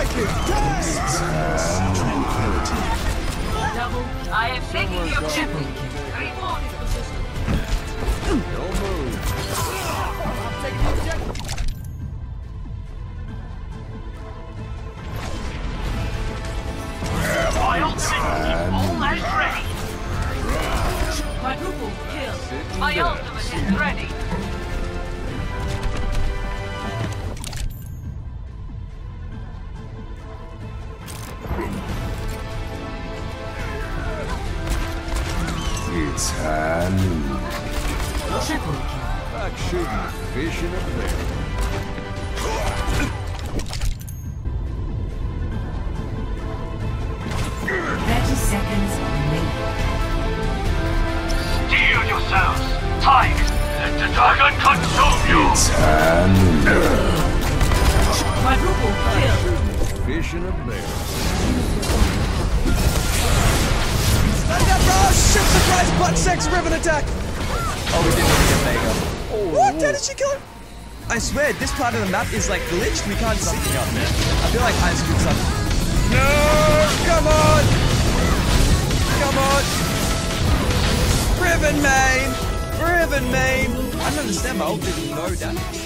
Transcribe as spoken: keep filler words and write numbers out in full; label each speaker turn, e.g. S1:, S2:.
S1: like it! Yes!
S2: Tranquility.
S3: Double. I am taking the objective. Reward is persistent.
S1: No move. I'm taking the objective.
S3: My ultimate is almost ready. Quadruple kill. My ultimate is ready.
S2: It's Halloween.
S3: Triple kill.
S1: Like shooting fish in a barrel.
S3: Thirty seconds remaining.
S4: Steel yourselves! Time! Let the dragon consume you!
S2: It's Halloween.
S3: Quadruple kill.
S1: Shooting fish in a barrel.
S5: Let that bro! Shit, surprise butt sex riven attack! Oh, we didn't even get Mega. Oh. What? How did she kill her? I swear, this part of the map is like glitched. We can't see it up, man. I feel like I screwed something. No! Come on! Come on! Riven main! Riven main! I don't understand, my ult didn't know that.